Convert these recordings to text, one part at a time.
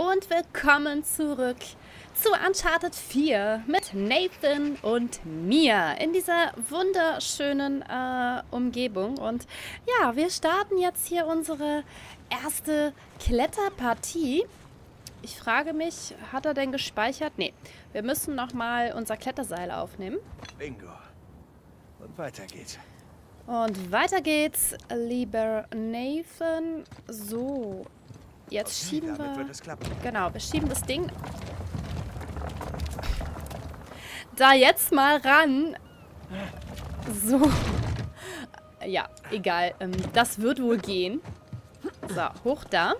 und willkommen zurück zu Uncharted 4 mit Nathan und mir in dieser wunderschönen Umgebung. Und ja, wir starten jetzt hier unsere erste Kletterpartie. Ich frage mich, hat er denn gespeichert? Nee, wir müssen nochmal unser Kletterseil aufnehmen. Bingo. Und weiter geht's. Und weiter geht's, lieber Nathan. So, jetzt Okay, schieben damit wir... wird es klappen. Genau, wir schieben das Ding da jetzt mal ran. So. Ja, egal. Das wird wohl gehen. So, hoch da.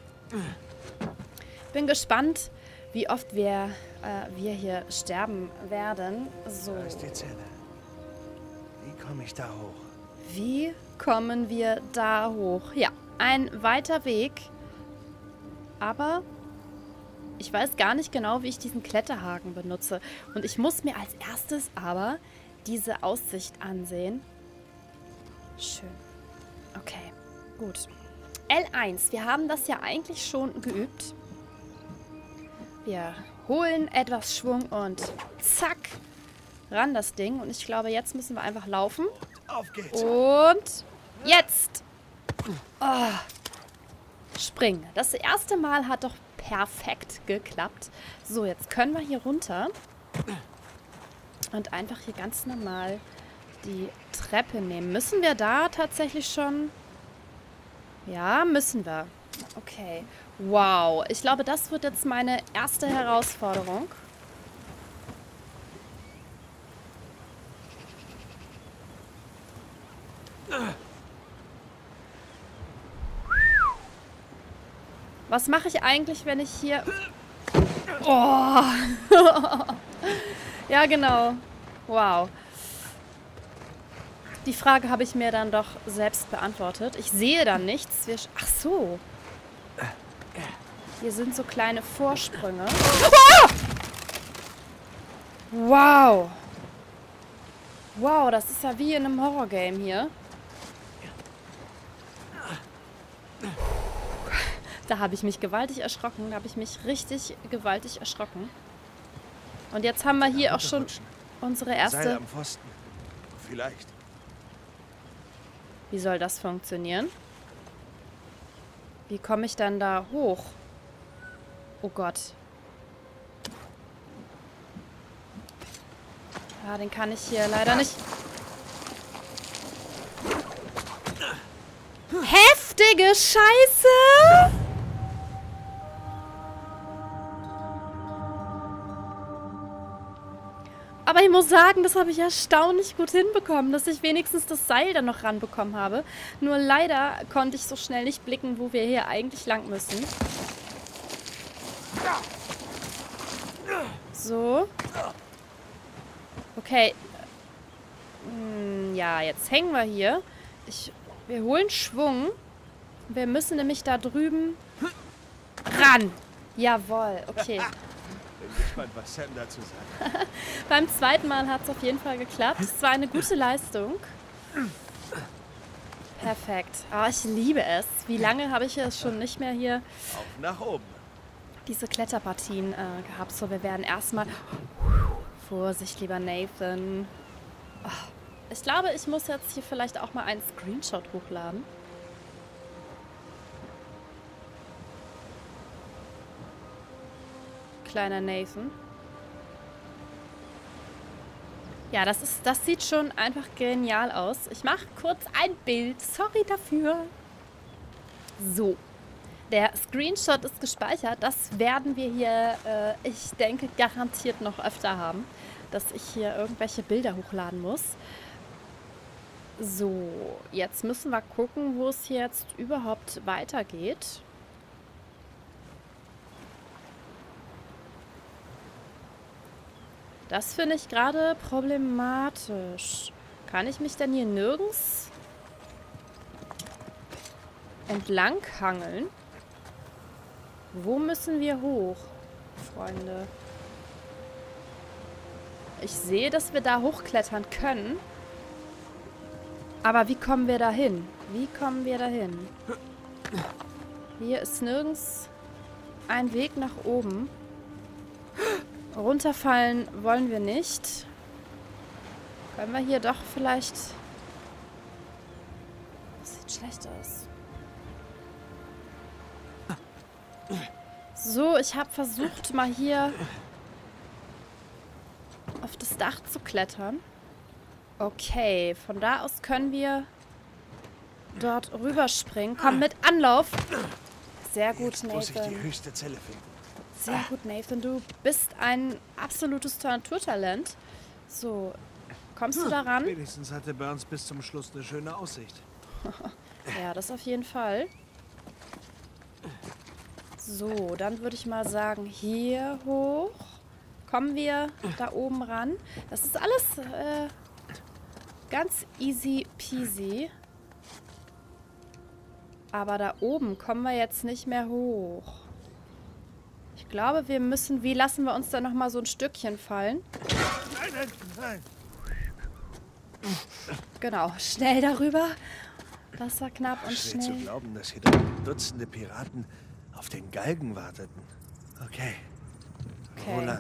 Bin gespannt, wie oft wir hier sterben werden. So. Da ist die Zelle. Wie komme ich da hoch? Wie kommen wir da hoch? Ja, ein weiter Weg. Aber ich weiß gar nicht genau, wie ich diesen Kletterhaken benutze. Und ich muss mir als erstes aber diese Aussicht ansehen. Schön. Okay, gut. L1. Wir haben das ja eigentlich schon geübt. Wir holen etwas Schwung und zack, ran das Ding. Und ich glaube, jetzt müssen wir einfach laufen. Auf geht's. Und jetzt. Oh. Springen. Das erste Mal hat doch perfekt geklappt. So, jetzt können wir hier runter. Und einfach hier ganz normal die Treppe nehmen. Müssen wir da tatsächlich schon? Ja, müssen wir. Okay. Wow. Ich glaube, das wird jetzt meine erste Herausforderung. Was mache ich eigentlich, wenn ich hier... Oh! Ja, genau. Wow. Die Frage habe ich mir dann doch selbst beantwortet. Ich sehe dann nichts. Ach so. Hier sind so kleine Vorsprünge. Oh! Wow. Wow, das ist ja wie in einem Horrorgame hier. Da habe ich mich gewaltig erschrocken. Da habe ich mich richtig gewaltig erschrocken. Und jetzt haben wir hier auch schon unsere Seil erste... am Pfosten. Vielleicht. Wie soll das funktionieren? Wie komme ich dann da hoch? Oh Gott. Ja, den kann ich hier leider nicht... Heftige Scheiße! Aber ich muss sagen, das habe ich erstaunlich gut hinbekommen, dass ich wenigstens das Seil dann noch ranbekommen habe. Nur leider konnte ich so schnell nicht blicken, wo wir hier eigentlich lang müssen. So. Okay. Ja, jetzt hängen wir hier. Wir holen Schwung. Wir müssen nämlich da drüben ran. Jawohl, okay. Bin gespannt, was Sam dazu sagt. Beim zweiten Mal hat es auf jeden Fall geklappt. Es war eine gute Leistung. Perfekt. Oh, ich liebe es. Wie lange habe ich es schon nicht mehr hier Auf nach oben. diese Kletterpartien gehabt. So, wir werden erstmal... Vorsicht, lieber Nathan. Oh, ich glaube, ich muss jetzt hier vielleicht auch mal einen Screenshot hochladen. Kleiner Nathan. Ja, das sieht schon einfach genial aus. Ich mache kurz ein Bild. Sorry dafür. So. Der Screenshot ist gespeichert. Das werden wir hier, ich denke, garantiert noch öfter haben. Dass ich hier irgendwelche Bilder hochladen muss. So, jetzt müssen wir gucken, wo es hier jetzt überhaupt weitergeht. Das finde ich gerade problematisch. Kann ich mich denn hier nirgends entlang hangeln? Wo müssen wir hoch, Freunde? Ich sehe, dass wir da hochklettern können. Aber wie kommen wir da hin? Wie kommen wir da hin? Hier ist nirgends ein Weg nach oben. Runterfallen wollen wir nicht. Können wir hier doch vielleicht... Das sieht schlecht aus. So, ich habe versucht, mal hier auf das Dach zu klettern. Okay, von da aus können wir dort rüberspringen. Komm, mit Anlauf. Sehr gut, Jetzt muss ich die Nathan. höchste Zelle finden. Sehr gut, Nathan. Du bist ein absolutes Naturtalent. So, kommst du daran? Wenigstens hatte Burns bis zum Schluss eine schöne Aussicht. Ja, das auf jeden Fall. So, dann würde ich mal sagen, hier hoch. Kommen wir da oben ran. Das ist alles ganz easy peasy. Aber da oben kommen wir jetzt nicht mehr hoch. Ich glaube, wir müssen... Wie lassen wir uns da nochmal so ein Stückchen fallen? Nein, nein, nein. Genau, schnell darüber. Das war knapp und Schwer zu schnell. glauben, dass hier Dutzende Piraten auf den Galgen warteten. Okay. Wo Okay. lang?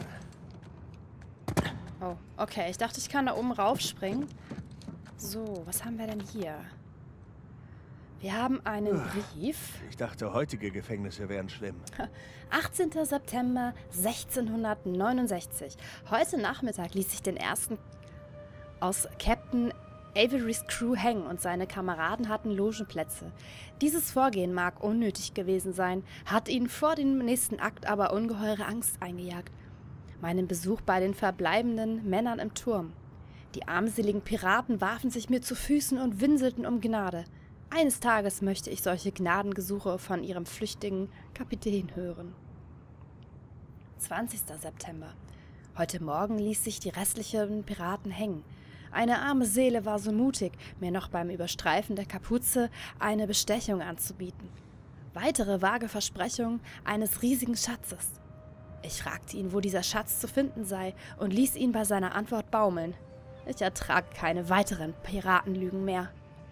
Oh, okay. Ich dachte, ich kann da oben raufspringen. So, was haben wir denn hier? Wir haben einen Brief. Ich dachte, heutige Gefängnisse wären schlimm. 18. September 1669. Heute Nachmittag ließ sich den ersten aus Captain Averys Crew hängen und seine Kameraden hatten Logenplätze. Dieses Vorgehen mag unnötig gewesen sein, hat ihnen vor dem nächsten Akt aber ungeheure Angst eingejagt. Meinen Besuch bei den verbleibenden Männern im Turm. Die armseligen Piraten warfen sich mir zu Füßen und winselten um Gnade. Eines Tages möchte ich solche Gnadengesuche von ihrem flüchtigen Kapitän hören. 20. September. Heute Morgen ließ sich die restlichen Piraten hängen. Eine arme Seele war so mutig, mir noch beim Überstreifen der Kapuze eine Bestechung anzubieten. Weitere vage Versprechungen eines riesigen Schatzes. Ich fragte ihn, wo dieser Schatz zu finden sei, und ließ ihn bei seiner Antwort baumeln. Ich ertrag keine weiteren Piratenlügen mehr.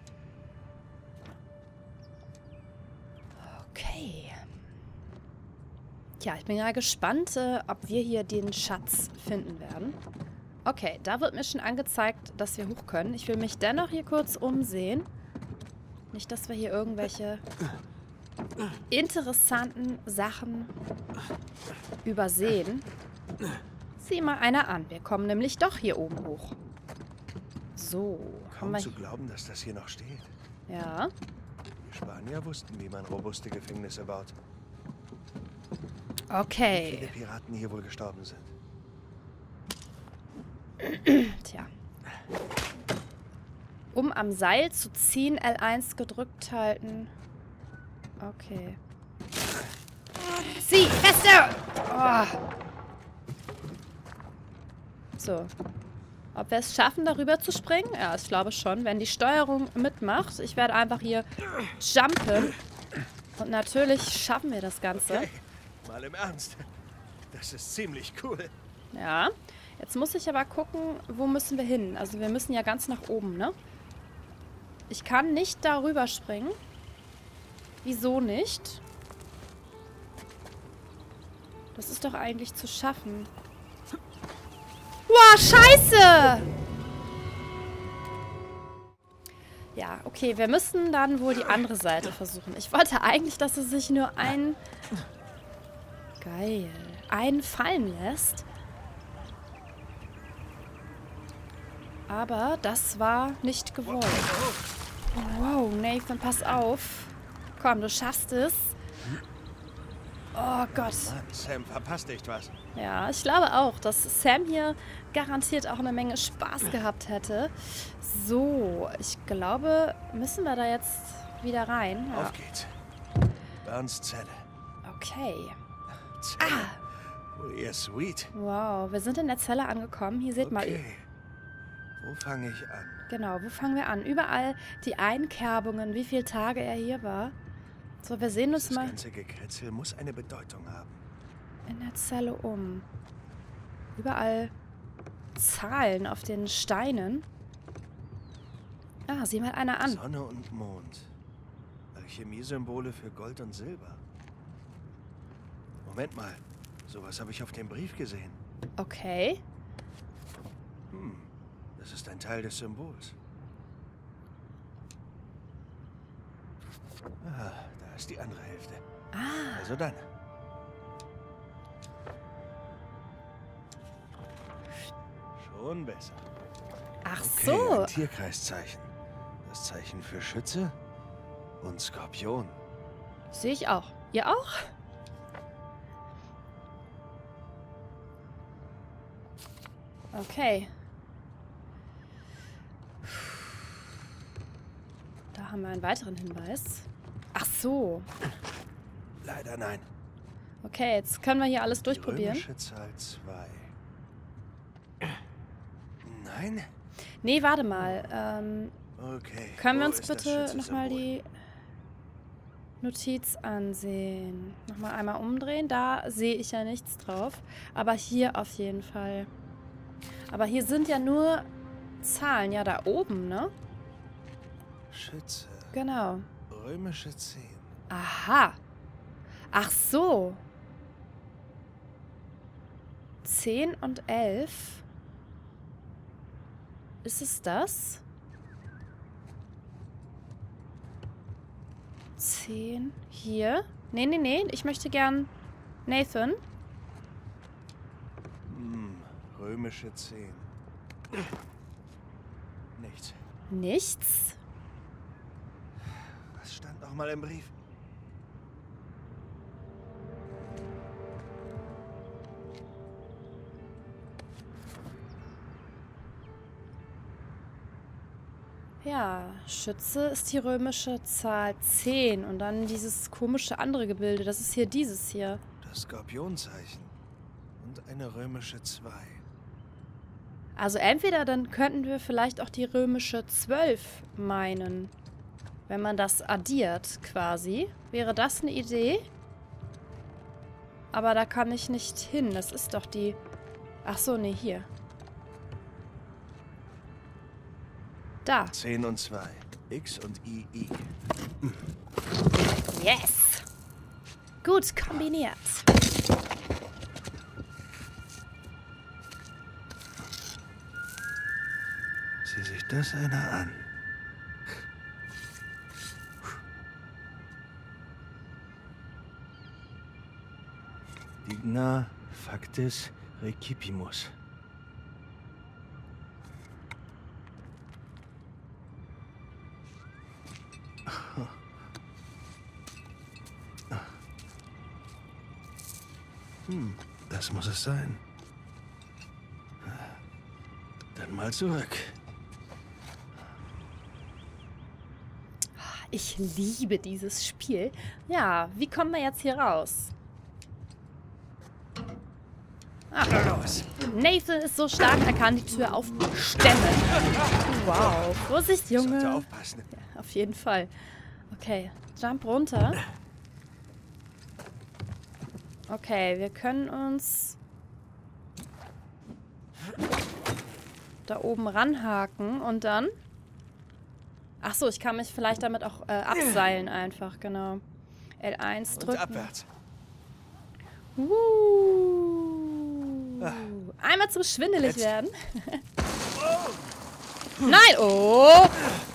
Okay. Tja, ich bin ja gespannt, ob wir hier den Schatz finden werden. Okay, da wird mir schon angezeigt, dass wir hoch können. Ich will mich dennoch hier kurz umsehen. Nicht, dass wir hier irgendwelche interessanten Sachen übersehen. Sieh mal einer an. Wir kommen nämlich doch hier oben hoch. So. Kaum Haben zu wir glauben, dass das hier noch steht. ja. Die Spanier wussten, wie man robuste Gefängnisse baut. Wie Okay. viele Piraten hier wohl gestorben sind. Tja. Um am Seil zu ziehen, L1 gedrückt halten. Okay. Zieh! Feste! Oh. So. Ob wir es schaffen, darüber zu springen? Ja, ich glaube schon, wenn die Steuerung mitmacht. Ich werde einfach hier jumpen. Und natürlich schaffen wir das Ganze. Okay, mal im Ernst. Das ist ziemlich cool. Ja. Jetzt muss ich aber gucken, wo müssen wir hin? Also wir müssen ja ganz nach oben, ne? Ich kann nicht darüber springen. Wieso nicht? Das ist doch eigentlich zu schaffen. Wow, scheiße! Ja, okay, wir müssen dann wohl die andere Seite versuchen. Ich wollte eigentlich, dass es sich nur Geil. Einen fallen lässt. Aber das war nicht gewollt. Wow, Nathan, pass auf. Komm, du schaffst es. Oh Gott. Mann, Sam verpasst echt was. Ja, ich glaube auch, dass Sam hier garantiert auch eine Menge Spaß gehabt hätte. So, ich glaube, müssen wir da jetzt wieder rein? Ja. Auf geht's. Burns Zelle. Okay. Zelle. Oh, ihr sweet. Wow, wir sind in der Zelle angekommen. Hier seht mal. Okay. Wo fange ich an? Genau, wo fangen wir an? Überall die Einkerbungen, wie viele Tage er hier war. So, wir sehen uns Das mal ganze Gekritzel muss eine Bedeutung haben. in der Zelle um. Überall Zahlen auf den Steinen. Ah, sieh mal einer an. Sonne und Mond. Alchemie-Symbole für Gold und Silber. Moment mal. Sowas habe ich auf dem Brief gesehen. Okay. Das ist ein Teil des Symbols. Ah, da ist die andere Hälfte. Ah. Also dann. Schon besser. Ach Okay, so. ein Tierkreiszeichen. Das Zeichen für Schütze und Skorpion. Sehe ich auch. Ihr auch? Okay. Da haben wir einen weiteren Hinweis. Ach so. Leider nein. Okay, jetzt können wir hier alles Die durchprobieren. römische Zahl 2. Nein? Nee, warte mal. Okay. Können wir Wo uns ist das bitte Schütze-Symbol? nochmal die Notiz ansehen? Nochmal einmal umdrehen. Da sehe ich ja nichts drauf. Aber hier auf jeden Fall. Aber hier sind ja nur Zahlen. Ja, da oben, ne? Schütze. Genau. Römische 10. Aha. Ach so. 10 und 11. Ist es das? 10 hier. Nee, nee, nee. Ich möchte gern Nathan. Römische 10. Nichts. Nichts. Was stand noch mal im Brief? Ja, Schütze ist die römische Zahl 10. Und dann dieses komische andere Gebilde. Das ist hier dieses hier. Das Skorpionzeichen. Und eine römische 2. Also entweder dann könnten wir vielleicht auch die römische 12 meinen. Wenn man das addiert quasi. Wäre das eine Idee? Aber da kann ich nicht hin. Das ist doch die... Ach so, nee, hier. Da. 10 und 2. X und II. Yes! Gut kombiniert. Sieh sich das einer an. Digna factis recipimus. Das muss es sein. Dann mal zurück. Ich liebe dieses Spiel. Ja, wie kommen wir jetzt hier raus? Los! Nathan ist so stark, er kann die Tür aufstemmen. Wow. Vorsicht, Sollte Junge. aufpassen. Ja, auf jeden Fall. Okay, Jump runter. Okay, wir können uns da oben ranhaken und dann... Ach so, ich kann mich vielleicht damit auch abseilen einfach, genau. L1 Und drücken. abwärts. Einmal zum schwindelig werden. Nein! Oh!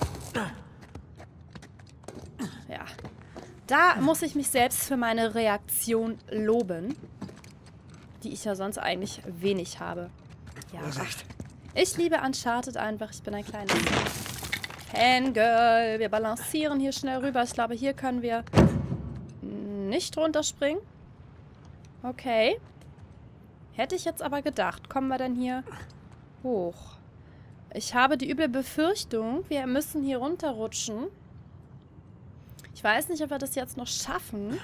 Ja. Da muss ich mich selbst für meine Reaktion loben. Die ich ja sonst eigentlich wenig habe. Ja. Vorsicht. Ich liebe Uncharted einfach. Ich bin ein kleines Fangirl. Wir balancieren hier schnell rüber. Ich glaube, hier können wir nicht runterspringen. Okay. Hätte ich jetzt aber gedacht. Kommen wir denn hier hoch? Ich habe die üble Befürchtung, wir müssen hier runterrutschen. Ich weiß nicht, ob wir das jetzt noch schaffen.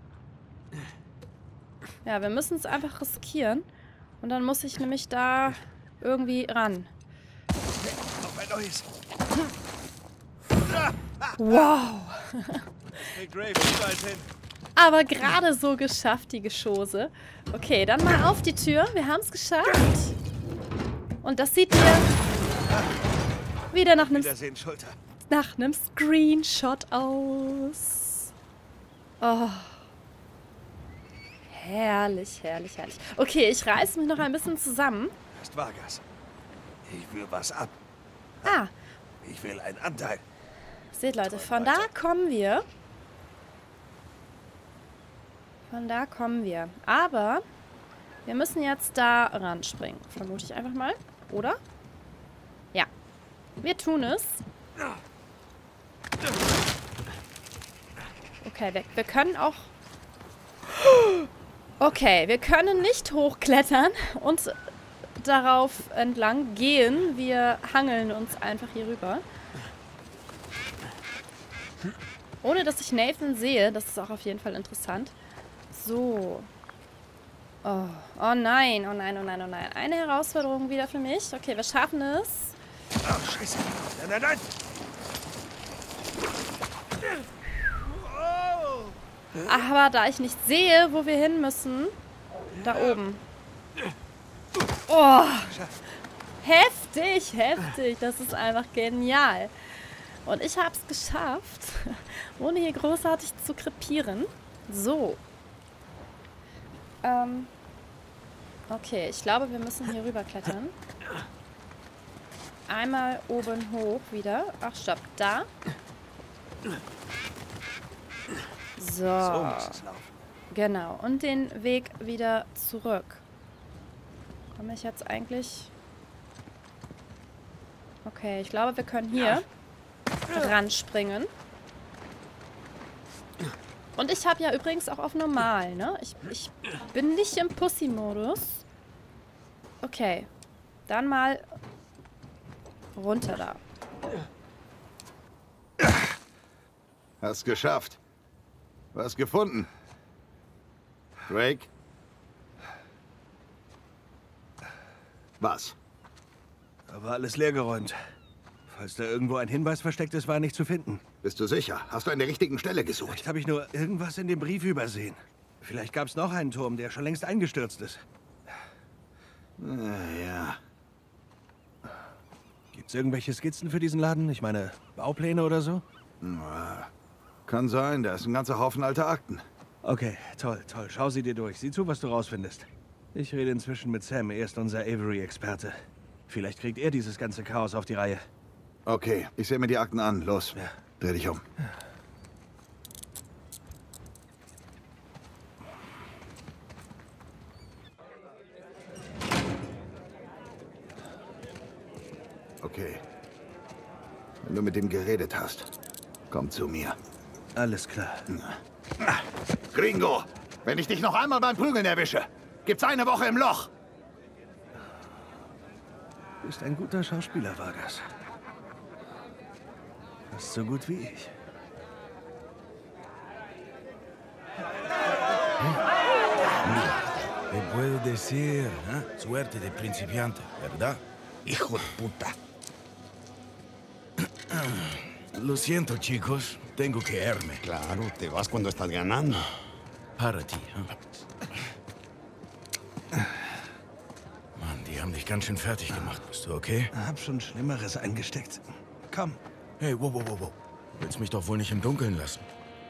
Ja, wir müssen es einfach riskieren. Und dann muss ich nämlich da irgendwie ran. Auf ein neues. Wow. Kriegt Rafe überall hin. Aber gerade so geschafft, die Geschosse. Okay, dann mal auf die Tür. Wir haben es geschafft. Und das sieht hier wieder nach Wiedersehen, Schulter. einem Screenshot aus. Oh. Herrlich, herrlich, herrlich. Okay, ich reiße mich noch ein bisschen zusammen. Das ist Vargas. Ich will was ab. Ah, Ich will einen Anteil. seht Leute, von da kommen wir. Von da kommen wir. Aber wir müssen jetzt da ranspringen. Vermute ich einfach mal. Oder? Ja. Wir tun es. Okay, wir können auch... Okay, wir können nicht hochklettern und darauf entlang gehen. Wir hangeln uns einfach hier rüber. Ohne dass ich Nathan sehe. Das ist auch auf jeden Fall interessant. So. Oh, oh nein, oh nein, oh nein, oh nein. Eine Herausforderung wieder für mich. Okay, wir schaffen es. Ach, scheiße. Nein, nein, nein. Aber da ich nicht sehe, wo wir hin müssen, da oben. Oh, heftig, heftig. Das ist einfach genial. Und ich habe es geschafft, ohne hier großartig zu krepieren. So. Okay, ich glaube, wir müssen hier rüber klettern. Einmal oben hoch wieder. Ach, stopp. Da. So. So muss es laufen. Genau. Und den Weg wieder zurück. Komme ich jetzt eigentlich... Okay, ich glaube, wir können hier ranspringen. Und ich habe ja übrigens auch auf normal, ne? Ich bin nicht im Pussy-Modus. Okay. Dann mal runter da. Hast geschafft. Was gefunden? Drake? Was? Aber alles leergeräumt. Falls da irgendwo ein Hinweis versteckt ist, war er nicht zu finden. Bist du sicher? Hast du an der richtigen Stelle gesucht? Vielleicht habe ich nur irgendwas in dem Brief übersehen. Vielleicht gab es noch einen Turm, der schon längst eingestürzt ist. Ja. Gibt's irgendwelche Skizzen für diesen Laden? Ich meine, Baupläne oder so? Kann sein, da ist ein ganzer Haufen alter Akten. Okay, toll, toll. Schau sie dir durch. Sieh zu, was du rausfindest. Ich rede inzwischen mit Sam. Er ist unser Avery-Experte. Vielleicht kriegt er dieses ganze Chaos auf die Reihe. Okay, ich sehe mir die Akten an. Los, Ja. dreh dich um. Okay. Wenn du mit ihm geredet hast, komm zu mir. Alles klar. Gringo, wenn ich dich noch einmal beim Prügeln erwische, gibt's eine Woche im Loch. Du bist ein guter Schauspieler, Vargas. Fast so gut wie ich. Me puedes decir, ¿eh? Suerte de principiante, ¿verdad? Hijo de puta. Lo siento, chicos. Tengo que irme. Claro, te vas cuando estás ganando. Para ti, Mann, die haben dich ganz schön fertig gemacht. Bist du okay? Hab schon Schlimmeres eingesteckt. Komm. Hey, wow, wow, wow, wow. Willst mich doch wohl nicht im Dunkeln lassen?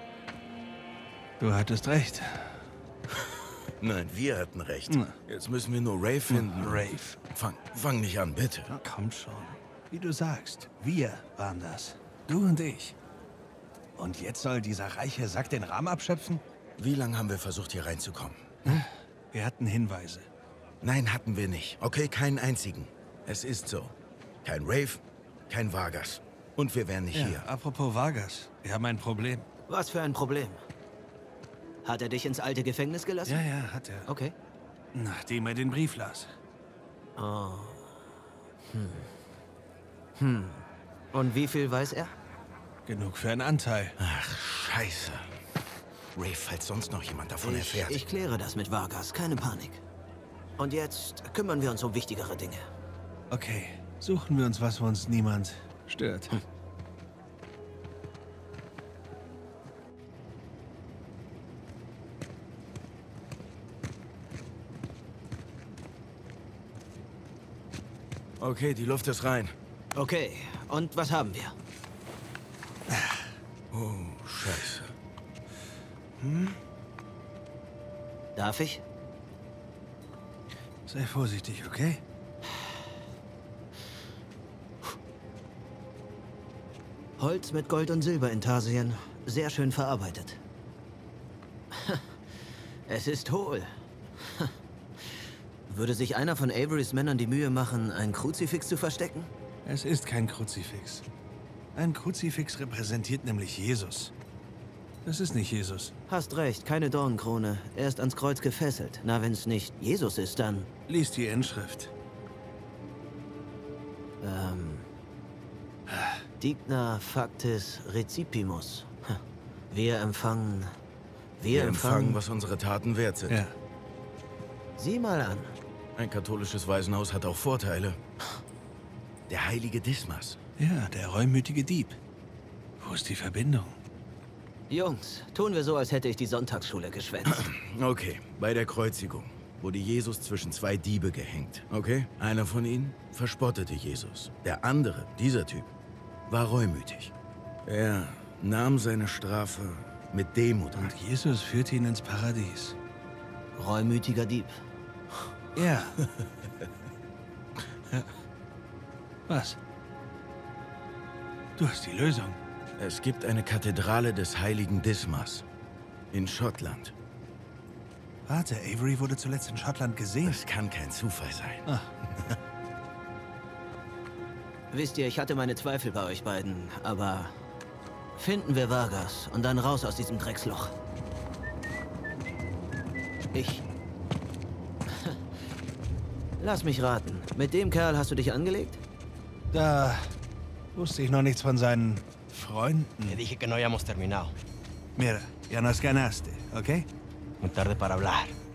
Du hattest recht. Nein, wir hatten recht. Jetzt müssen wir nur Ray finden. Rave. Fang nicht an, bitte. Komm schon. Wie du sagst, wir waren das. Du und ich. Und jetzt soll dieser reiche Sack den Rahmen abschöpfen? Wie lange haben wir versucht, hier reinzukommen? Wir hatten Hinweise. Nein, hatten wir nicht. Okay, keinen einzigen. Es ist so. Kein Rave, kein Vargas. Und wir wären nicht hier. Apropos Vargas, wir haben ein Problem. Was für ein Problem? Hat er dich ins alte Gefängnis gelassen? Ja, hat er. Okay. Nachdem er den Brief las. Oh. Und wie viel weiß er? Genug für einen Anteil. Ach, scheiße. Ray, falls sonst noch jemand davon erfährt. Ich kläre das mit Vargas, keine Panik. Und jetzt kümmern wir uns um wichtigere Dinge. Okay, suchen wir uns was, wo uns niemand stört. Okay, die Luft ist rein. Okay, und was haben wir? Oh, scheiße. Darf ich? Sei vorsichtig, okay? Holz mit Gold und Silber Intarsien. Sehr schön verarbeitet. Es ist hohl. Würde sich einer von Averys Männern die Mühe machen, ein Kruzifix zu verstecken? Es ist kein Kruzifix. Ein Kruzifix repräsentiert nämlich Jesus. Das ist nicht Jesus. Hast recht, keine Dornenkrone. Er ist ans Kreuz gefesselt. Na, wenn's nicht Jesus ist, dann... Lies die Inschrift. Digna factis recipimus. Wir empfangen... Wir empfangen, was unsere Taten wert sind. Ja. Sieh mal an. Ein katholisches Waisenhaus hat auch Vorteile. Der heilige Dismas. Ja, der reumütige Dieb. Wo ist die Verbindung? Jungs, tun wir so, als hätte ich die Sonntagsschule geschwänzt. Okay, bei der Kreuzigung wurde Jesus zwischen zwei Diebe gehängt, okay? Einer von ihnen verspottete Jesus. Der andere, dieser Typ, war reumütig. Er nahm seine Strafe mit Demut an. Und Jesus führte ihn ins Paradies. Reumütiger Dieb. Ja. Was? Du hast die Lösung. Es gibt eine Kathedrale des heiligen Dismas in Schottland. Warte, Avery wurde zuletzt in Schottland gesehen. Das kann kein Zufall sein. Wisst ihr, ich hatte meine Zweifel bei euch beiden, aber finden wir Vargas und dann raus aus diesem Drecksloch. Lass mich raten. Mit dem Kerl hast du dich angelegt? Da wusste ich noch nichts von seinen Freunden. Te dije que no habíamos terminado. Mira, ya nos ganaste, ¿ok? Muy tarde para hablar.